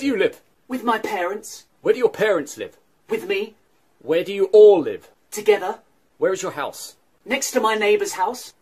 do you live? With my parents. Where do your parents live? With me. Where do you all live? Together. Where is your house? Next to my neighbour's house.